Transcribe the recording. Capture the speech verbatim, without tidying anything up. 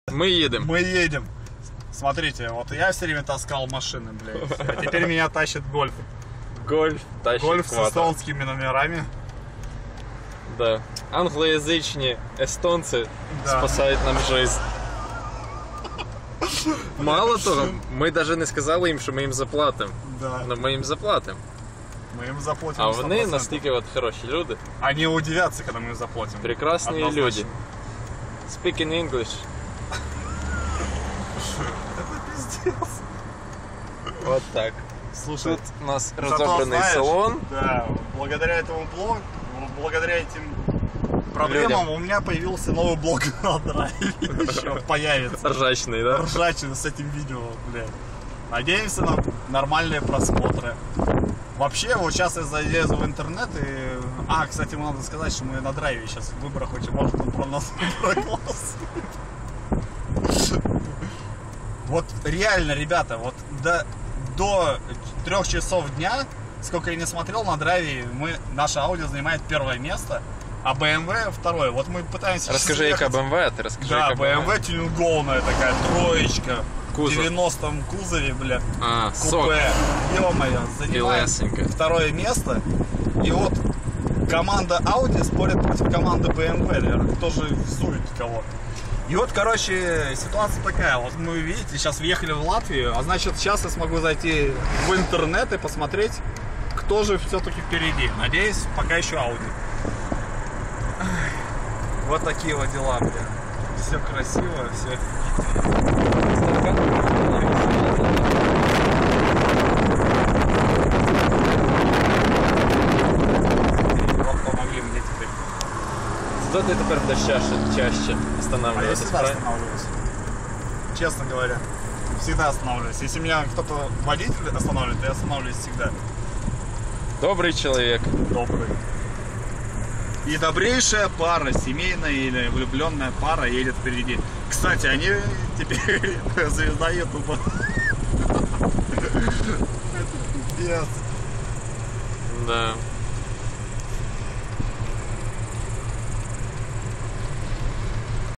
Мы едем. Мы едем. Смотрите, вот я все время таскал машины, блядь. А теперь меня тащит гольф. Гольф тащит Гольф с Кватро. эстонскими номерами. Да. Англоязычные эстонцы Да. спасають нам жизнь. Мало того, ми навіть не сказали їм, що ми їм заплатимо. Да. Но ми їм заплатимо. Мы им заплатим. А сто вони процентов. настільки от хороші люди. Они удивятся, когда мы им заплатим. Прекрасные Однозначно. люди. Speak in English. Это пиздец. Вот так. Слушай, Тут у нас зато, разобранный знаешь, салон. Да, благодаря этому блогу, благодаря этим проблемам Людям. у меня появился новый блог на драйве. Еще появится. Ржачный, да? Ржачный с этим видео, блядь. Надеемся на нормальные просмотры. Вообще, вот сейчас я залезу в интернет и... А, кстати, надо сказать, что мы на драйве сейчас в выборах очень, может, он про нас проголосует. Вот реально, ребята, вот до, до трех часов дня, сколько я не смотрел, на драйве мы, наше аудио занимает первое место, а бэ эм вэ второе. Вот мы пытаемся... Расскажи, сейчас яка ехать. бэ эм вэ, а ты расскажи, Да, яка бэ эм вэ тюнингованная такая, троечка. Кузов. В девяностом кузове, бля. А, сок. Купе. Ё-моё, занимает Белесенько. второе место. И вот команда Audi спорит против команды бэ эм вэ, наверное, кто же сует кого. И вот, короче, ситуация такая. Вот мы, видите, сейчас въехали в Латвию, а значит, сейчас я смогу зайти в интернет и посмотреть, кто же все-таки впереди. Надеюсь, пока еще Audi. Ай, вот такие вот дела, бля. Все красиво, все. Вот помогли мне теперь. Зато ты теперь будешь чаще, чаще А я останавливаться. всегда останавливаюсь. Честно говоря. Всегда останавливаюсь. Если меня кто-то водитель останавливает, то я останавливаюсь всегда. Добрый человек. Добрый. И добрейшая пара, семейная или влюбленная пара едет впереди. Кстати, они теперь звезда Ютуба. Это пиздец. Да.